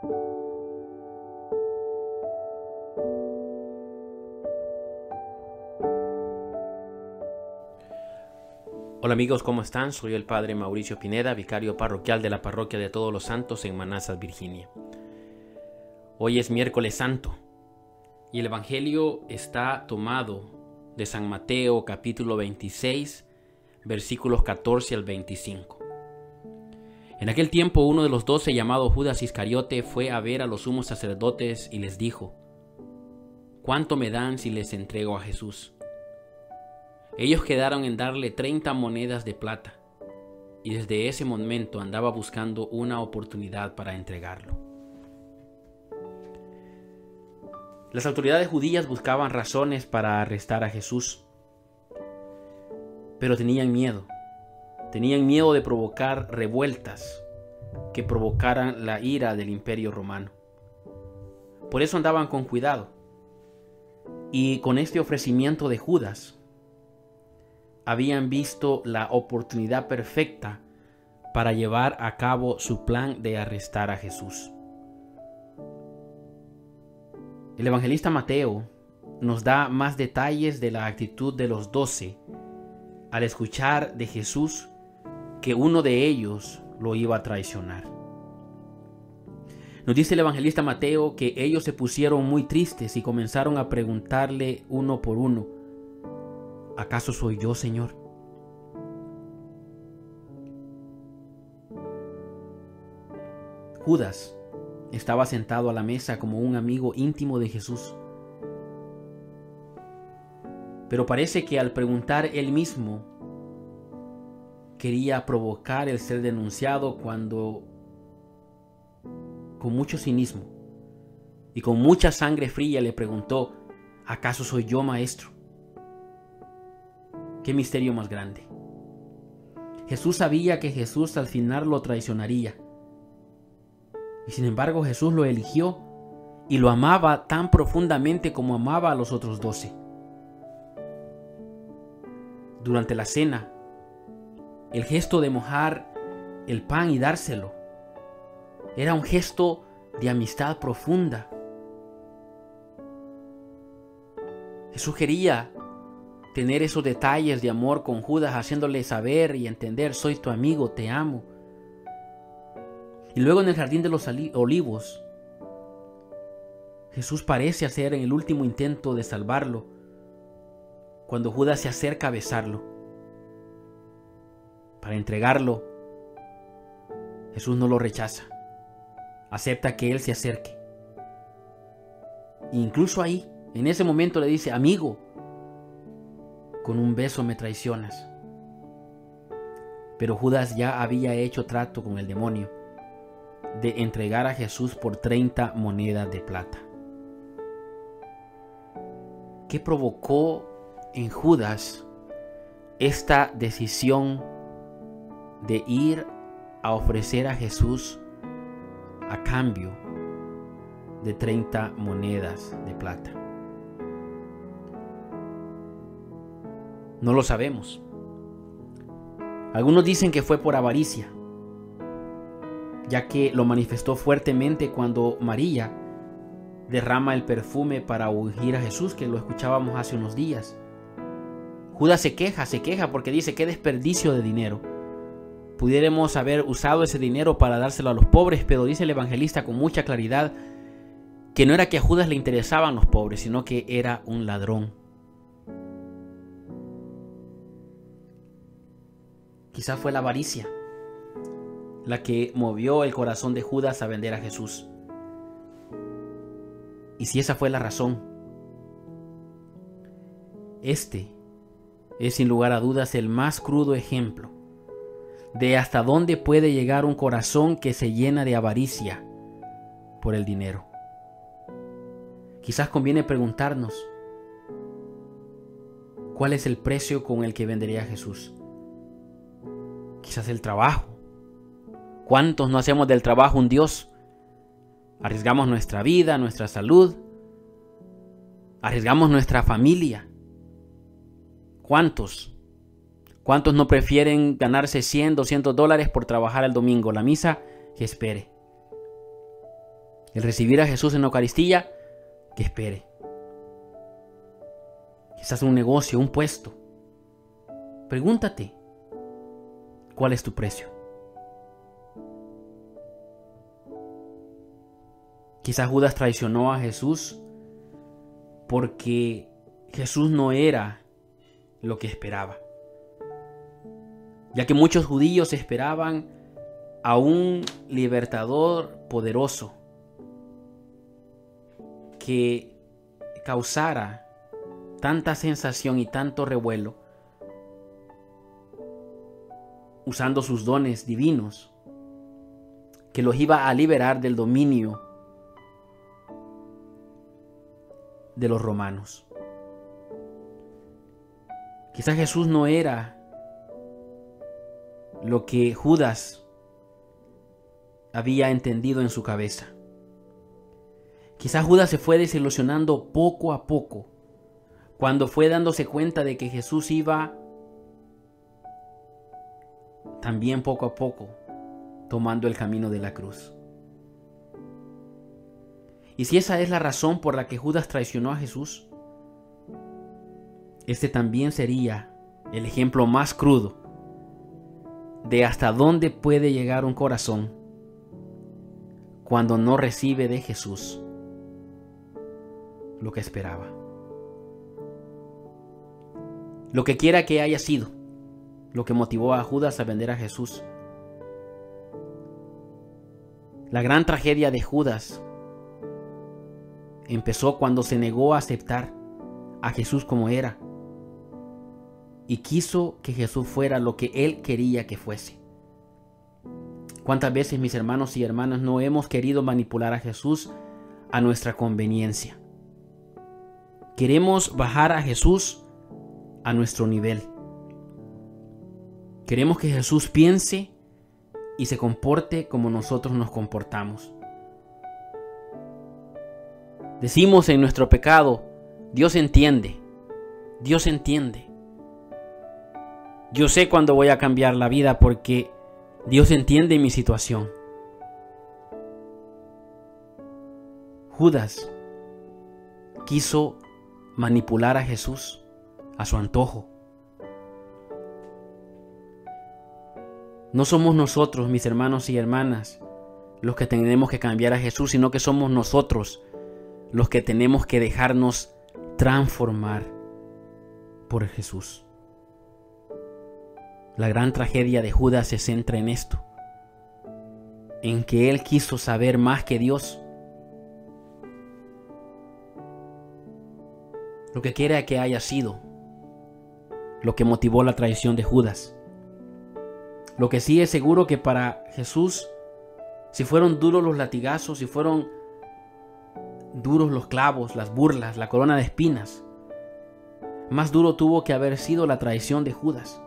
Hola amigos, ¿cómo están? Soy el Padre Mauricio Pineda, vicario parroquial de la Parroquia de Todos los Santos en Manassas, Virginia. Hoy es miércoles santo y el Evangelio está tomado de San Mateo capítulo 26, versículos 14 al 25. En aquel tiempo uno de los 12, llamado Judas Iscariote, fue a ver a los sumos sacerdotes y les dijo: ¿cuánto me dan si les entrego a Jesús? Ellos quedaron en darle 30 monedas de plata, y desde ese momento andaba buscando una oportunidad para entregarlo. Las autoridades judías buscaban razones para arrestar a Jesús, pero tenían miedo de provocar revueltas que provocaran la ira del Imperio Romano. Por eso andaban con cuidado, y con este ofrecimiento de Judas, habían visto la oportunidad perfecta para llevar a cabo su plan de arrestar a Jesús. El evangelista Mateo nos da más detalles de la actitud de los 12 al escuchar de Jesús que uno de ellos lo iba a traicionar. Nos dice el evangelista Mateo que ellos se pusieron muy tristes y comenzaron a preguntarle uno por uno: ¿acaso soy yo, Señor? Judas estaba sentado a la mesa como un amigo íntimo de Jesús. Pero parece que al preguntar él mismo, quería provocar el ser denunciado cuando, con mucho cinismo y con mucha sangre fría, le preguntó: ¿acaso soy yo, maestro? ¡Qué misterio más grande! Jesús sabía que Jesús al final lo traicionaría. Y sin embargo Jesús lo eligió y lo amaba tan profundamente como amaba a los otros 12. Durante la cena, el gesto de mojar el pan y dárselo era un gesto de amistad profunda. Jesús quería tener esos detalles de amor con Judas, haciéndole saber y entender: soy tu amigo, te amo. Y luego en el jardín de los olivos, Jesús parece hacer en el último intento de salvarlo, cuando Judas se acerca a besarlo para entregarlo. Jesús no lo rechaza, acepta que él se acerque. E incluso ahí, en ese momento, le dice: amigo, con un beso me traicionas. Pero Judas ya había hecho trato con el demonio de entregar a Jesús por 30 monedas de plata. ¿Qué provocó en Judas esta decisión de ir a ofrecer a Jesús a cambio de 30 monedas de plata? No lo sabemos. Algunos dicen que fue por avaricia, ya que lo manifestó fuertemente cuando María derrama el perfume para ungir a Jesús, que lo escuchábamos hace unos días. Judas se queja porque dice: qué desperdicio de dinero. Pudiéramos haber usado ese dinero para dárselo a los pobres, pero dice el evangelista con mucha claridad que no era que a Judas le interesaban los pobres, sino que era un ladrón. Quizás fue la avaricia la que movió el corazón de Judas a vender a Jesús. Y si esa fue la razón, este es sin lugar a dudas el más crudo ejemplo de hasta dónde puede llegar un corazón que se llena de avaricia por el dinero. Quizás conviene preguntarnos: ¿cuál es el precio con el que vendería a Jesús? Quizás el trabajo. ¿Cuántos no hacemos del trabajo un Dios? Arriesgamos nuestra vida, nuestra salud, arriesgamos nuestra familia. ¿Cuántos no prefieren ganarse 100, $200 por trabajar el domingo? La misa que espere. el recibir a Jesús en la Eucaristía, que espere. Quizás un negocio, un puesto. Pregúntate, ¿cuál es tu precio? Quizás Judas traicionó a Jesús porque Jesús no era lo que esperaba. Ya que muchos judíos esperaban a un libertador poderoso que causara tanta sensación y tanto revuelo usando sus dones divinos, que los iba a liberar del dominio de los romanos. Quizás Jesús no era lo que Judas había entendido en su cabeza. Quizás Judas se fue desilusionando poco a poco, cuando fue dándose cuenta de que Jesús iba también poco a poco tomando el camino de la cruz. Y si esa es la razón por la que Judas traicionó a Jesús, este también sería el ejemplo más crudo de hasta dónde puede llegar un corazón cuando no recibe de Jesús lo que esperaba. Lo que quiera que haya sido lo que motivó a Judas a vender a Jesús. La gran tragedia de Judas empezó cuando se negó a aceptar a Jesús como era y quiso que Jesús fuera lo que él quería que fuese. ¿Cuántas veces, mis hermanos y hermanas, no hemos querido manipular a Jesús a nuestra conveniencia? Queremos bajar a Jesús a nuestro nivel. Queremos que Jesús piense y se comporte como nosotros nos comportamos. Decimos en nuestro pecado, Dios entiende, Dios entiende. Yo sé cuándo voy a cambiar la vida porque Dios entiende mi situación. Judas quiso manipular a Jesús a su antojo. No somos nosotros, mis hermanos y hermanas, los que tenemos que cambiar a Jesús, sino que somos nosotros los que tenemos que dejarnos transformar por Jesús. La gran tragedia de Judas se centra en esto, en que él quiso saber más que Dios. Lo que quiera que haya sido lo que motivó la traición de Judas. Lo que sí es seguro que para Jesús, si fueron duros los latigazos, si fueron duros los clavos, las burlas, la corona de espinas, más duro tuvo que haber sido la traición de Judas.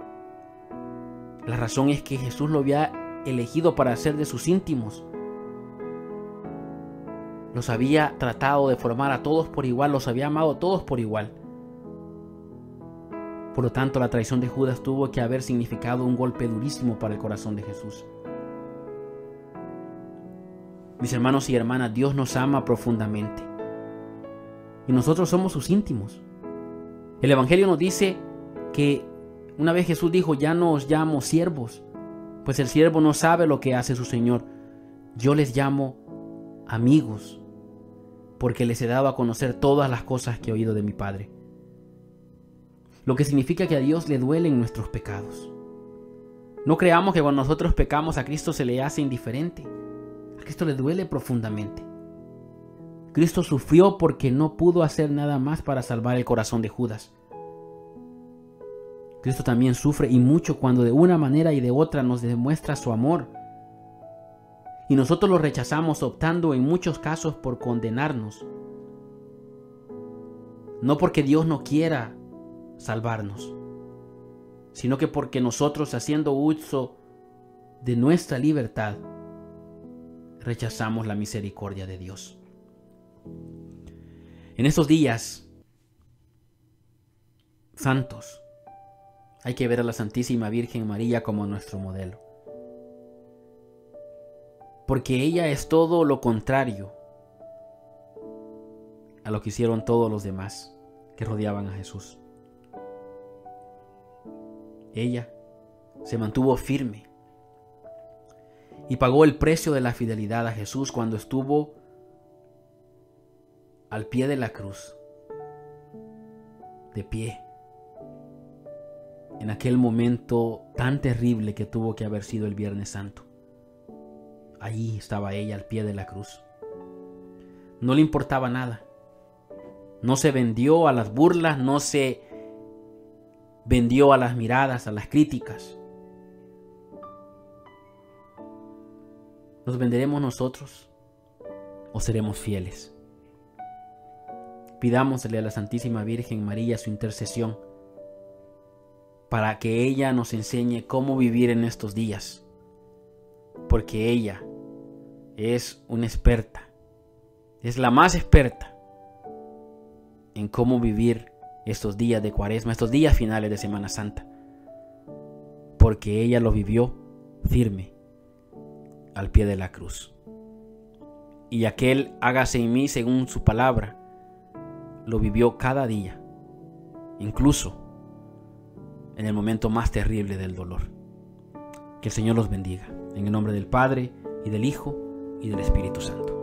La razón es que Jesús lo había elegido para ser de sus íntimos. Los había tratado de formar a todos por igual, los había amado a todos por igual. Por lo tanto, la traición de Judas tuvo que haber significado un golpe durísimo para el corazón de Jesús. Mis hermanos y hermanas, Dios nos ama profundamente. Y nosotros somos sus íntimos. El Evangelio nos dice que una vez Jesús dijo, ya no os llamo siervos, pues el siervo no sabe lo que hace su Señor. Yo les llamo amigos, porque les he dado a conocer todas las cosas que he oído de mi Padre. Lo que significa que a Dios le duelen nuestros pecados. No creamos que cuando nosotros pecamos a Cristo se le hace indiferente. A Cristo le duele profundamente. Cristo sufrió porque no pudo hacer nada más para salvar el corazón de Judas. Cristo también sufre y mucho cuando de una manera y de otra nos demuestra su amor. Y nosotros lo rechazamos optando en muchos casos por condenarnos. No porque Dios no quiera salvarnos, sino que porque nosotros, haciendo uso de nuestra libertad, rechazamos la misericordia de Dios. En estos días santos hay que ver a la Santísima Virgen María como nuestro modelo. porque ella es todo lo contrario a lo que hicieron todos los demás que rodeaban a Jesús. Ella se mantuvo firme y pagó el precio de la fidelidad a Jesús cuando estuvo al pie de la cruz, de pie, en aquel momento tan terrible que tuvo que haber sido el Viernes Santo. Allí estaba ella al pie de la cruz. No le importaba nada. No se vendió a las burlas, no se vendió a las miradas, a las críticas. ¿Nos venderemos nosotros o seremos fieles? Pidámosle a la Santísima Virgen María su intercesión para que ella nos enseñe cómo vivir en estos días, porque ella es una experta, es la más experta en cómo vivir estos días de Cuaresma, estos días finales de Semana Santa, porque ella lo vivió firme al pie de la cruz. Y aquel hágase en mí según su palabra lo vivió cada día, incluso en el momento más terrible del dolor. Que el Señor los bendiga. En el nombre del Padre, y del Hijo, y del Espíritu Santo.